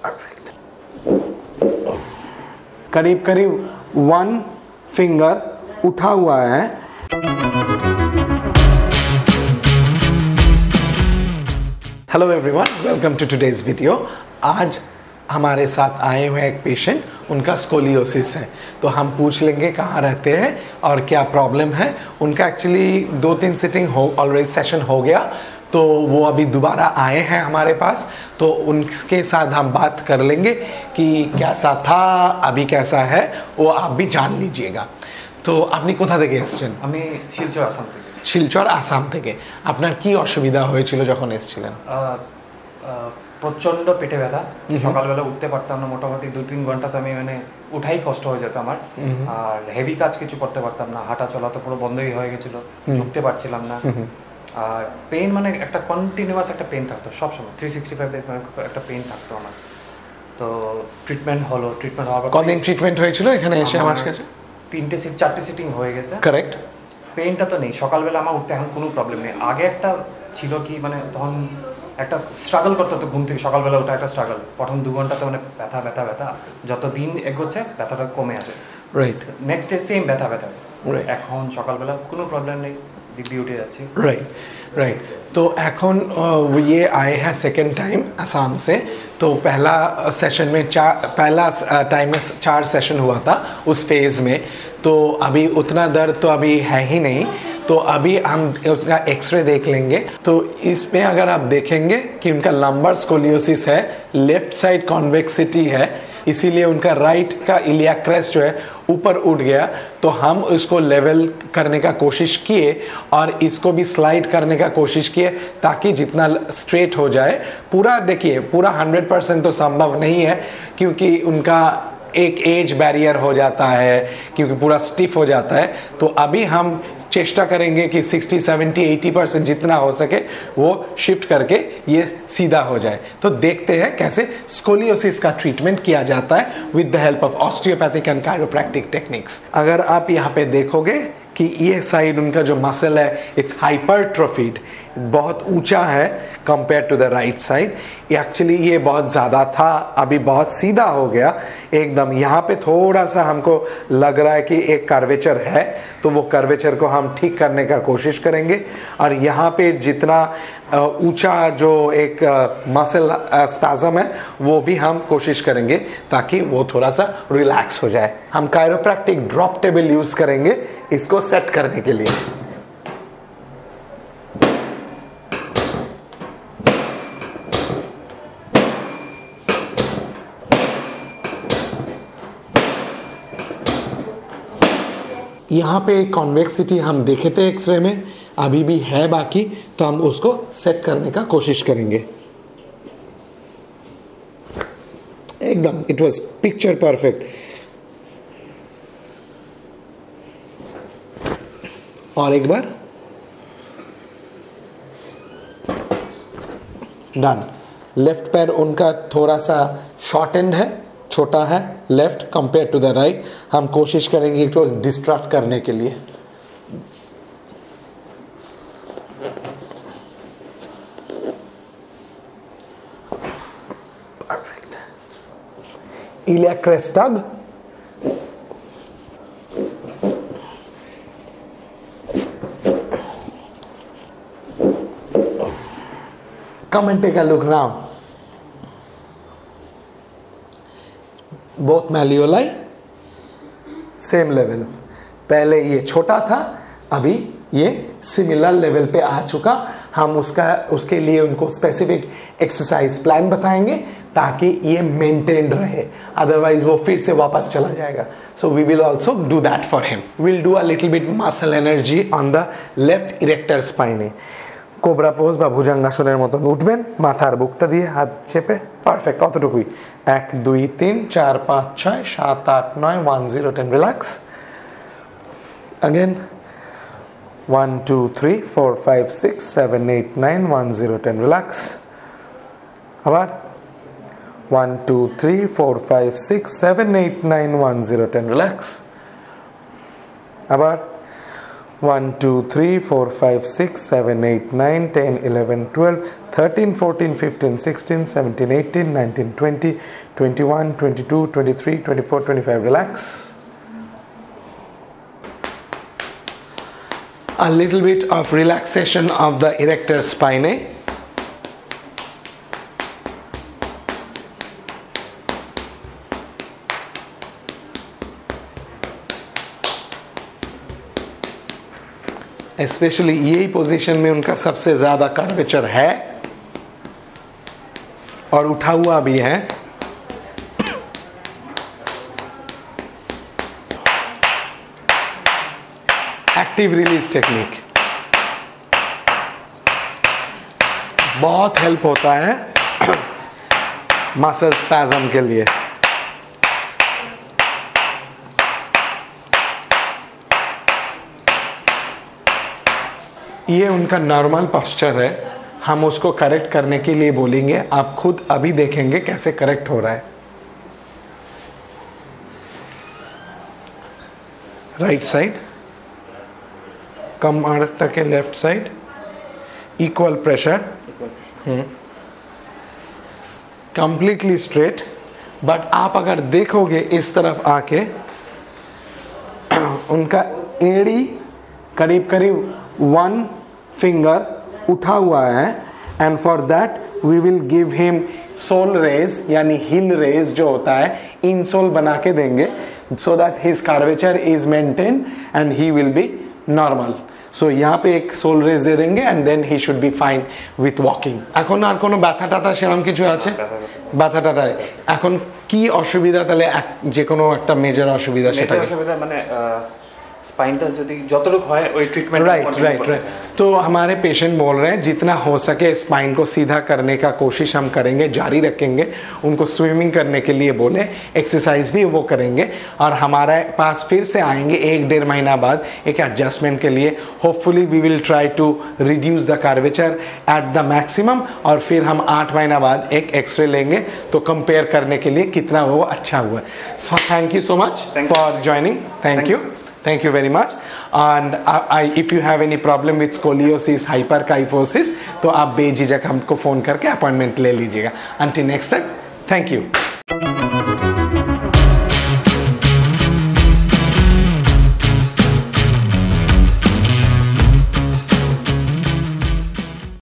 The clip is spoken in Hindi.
परफेक्ट। करीब करीब 1 फिंगर उठा हुआ है। Hello everyone, welcome to today's video. आज हमारे साथ आए हुए एक पेशेंट, उनका स्कोलियोसिस है, तो हम पूछ लेंगे कहाँ रहते हैं और क्या प्रॉब्लम है। उनका एक्चुअली 2-3 सिटिंग ऑलरेडी सेशन हो गया, तो वो अभी दोबारा आए हैं हमारे पास, तो उनके साथ हम बात कर लेंगे कि कैसा था, अभी कैसा है, वो आप भी जान लीजिएगा। तो আপনি কোথা থেকে এসেছেন? আমি শিলচর আসাম থেকে। শিলচর আসাম থেকে। আপনার কি অসুবিধা হয়েছিল যখন এসেছিলেন? প্রচন্ড পেটে ব্যথা, সকালবেলা উঠতে পারতাম না, মোটামুটি 2-3 ঘন্টা তো আমি মানে উঠাই কষ্ট হয়ে যেত আমার। আর হেভি কাজ কিছু করতে পারতাম না, হাঁটা চলা তো পুরো বন্ধই হয়ে গেছিল, ঝুঁকতে পারছিলাম না। আর পেইন মানে একটা কন্টিনিউয়াস একটা পেইন থাকতো সবসময়, 365 ডেজ মানে একটা পেইন থাকতো আমার। তো ট্রিটমেন্ট হওয়ার পর কতদিন ট্রিটমেন্ট হয়েছিল এখানে এসে আমার কাছে? 4টে সিটিং হয়ে গেছে। কারেক্ট। পেইনটা তো নেই, সকালবেলা আমার উঠতে এখন কোনো প্রবলেম নেই। আগে একটা ছিল কি, মানে তখন একটা স্ট্রাগল করতে হতো ঘুম থেকে, সকালবেলা ওঠা একটা স্ট্রাগল। প্রথম 2 ঘন্টাতে মানে ব্যথা ব্যথা ব্যথা, যত দিন এগোচ্ছে ব্যথাটা কমে আসে। রাইট। নেক্সট ডে সেম ব্যথা ব্যথা। এখন সকালবেলা কোনো प्रॉब्लम नहीं, दिव्य उठे जाती। राइट। तो এখন ये आए हैं सेकेंड टाइम असम से। तो पहला सेशन में पहला टाइम में 4 सेशन हुआ था उस फेज़ में, तो अभी उतना दर्द तो अभी है ही नहीं। तो अभी हम उसका एक्सरे देख लेंगे। तो इसमें अगर आप देखेंगे कि उनका लंबर स्कोलियोसिस है, लेफ्ट साइड कॉन्वेक्सिटी है, इसीलिए उनका राइट का इलियाक क्रेस्ट जो है ऊपर उठ गया। तो हम इसको लेवल करने का कोशिश किए और इसको भी स्लाइड करने का कोशिश किए ताकि जितना स्ट्रेट हो जाए। पूरा देखिए, पूरा 100% तो संभव नहीं है, क्योंकि उनका एक एज बैरियर हो जाता है, क्योंकि पूरा स्टिफ हो जाता है। तो अभी हम चेष्टा करेंगे कि 60, 70, 80% जितना हो सके वो शिफ्ट करके ये सीधा हो जाए। तो देखते हैं कैसे स्कोलियोसिस का ट्रीटमेंट किया जाता है with the help of osteopathic and chiropractic techniques. अगर आप यहाँ पे देखोगे कि ये साइड उनका जो मसल है, इट्स हाइपरट्रोफीड, बहुत ऊंचा है compare to the right side. Actually ये बहुत ज़्यादा था, अभी बहुत सीधा हो गया एकदम। यहाँ पे थोड़ा सा हमको लग रहा है कि एक कर्वेचर है, तो वो कर्वेचर को हम ठीक करने का कोशिश करेंगे। और यहाँ पे जितना ऊंचा जो एक मसल स्पैज़म है, वो भी हम कोशिश करेंगे ताकि वो थोड़ा सा रिलैक्स हो जाए। हम कायरोप्रैक्टिक ड्रॉप टेबल यूज़ करेंगे इसको सेट करने के लिए। यहाँ पे कॉन्वेक्सिटी हम देखे थे एक्सरे में, अभी भी है बाकी, तो हम उसको सेट करने का कोशिश करेंगे। एकदम इट वाज पिक्चर परफेक्ट। और एक बार डन। लेफ्ट पैर उनका थोड़ा सा शॉर्ट एंड है, छोटा है left compare to the right. हम कोशिश करेंगे तो डिस्ट्रैक्ट करने के लिए। Perfect. Iliac crest tug. Come and take a look now. Both malleoli same level. पहले ये छोटा था, अभी ये सिमिलर लेवल पे आ चुका। हम उसके लिए उनको स्पेसिफिक एक्सरसाइज प्लान बताएंगे ताकि ये मेंटेन्ड रहे, अदरवाइज वो फिर से वापस चला जाएगा। So we will also do that for him. Will do a little bit muscle energy on the left erector spinae. Cobra pose বা ভুজঙ্গাসনের মতন উঠবেন, মাথার বুকটা দিয়ে হাত চেপে। পারফেক্ট, অতটুকুই। 1 2 3 4 5 6 7 8 9 1 0 10। রিল্যাক্স। अगेन 1 2 3 4 5 6 7 8 9 1 0 10। রিল্যাক্স। আবার 1 2 3 4 5 6 7 8 9 1 0 10। রিল্যাক্স। আবার 1 2 3 4 5 6 7 8 9 10 11 12 13 14 15 16 17 18 19 20 21 22 23 24 25. Relax. A little bit of relaxation of the erector spinae. Specially यही पोजीशन में उनका सबसे ज्यादा कर्वेचर है और उठा हुआ भी है. एक्टिव रिलीज टेक्निक बहुत हेल्प होता है मसल स्पैज्म के लिए. ये उनका नॉर्मल पोस्चर है. हम उसको करेक्ट करने के लिए बोलेंगे. आप खुद अभी देखेंगे कैसे करेक्ट हो रहा है. राइट साइड कम के left side equal pressure completely straight. But आप अगर देखोगे इस तरफ आके उनका एड़ी करीब करीब 1 फिंगर उठा हुआ है. And for that we will give him sole raise यानी हिल रेज जो होता है इनसोल बना के देंगे so that his curvature is maintain and he will be normal. So यहाँ पे एक सोल रेज दे देंगे and then he should be fine with walking. এখন আর কোনো ব্যথা টাথা সেরকম কিছু আছে? ব্যথা টাথা এখন কি অসুবিধা তাহলে যে কোনো একটা মেজর অসুবিধা সেটা অসুবিধা মানে स्पाइनटा यदि जतटुक है वही ट्रीटमेंट. राइट. तो हमारे पेशेंट बोल रहे हैं जितना हो सके स्पाइन को सीधा करने का कोशिश हम करेंगे, जारी रखेंगे. उनको स्विमिंग करने के लिए बोले, एक्सरसाइज भी वो करेंगे और हमारे पास फिर से आएंगे 1-1.5 महीना बाद एक एडजस्टमेंट के लिए. Hopefully we will try to reduce the curvature at the maximum और फिर हम 8 महीना बाद एक एक्सरे लेंगे तो कंपेयर करने के लिए कितना वो अच्छा हुआ. So thank you so much for joining. Thank you very much. And if you have any problem with scoliosis, hyperkyphosis, तो आप बेझिझक हमको फोन करके अपॉइंटमेंट ले लीजिएगा. Until next time, thank you.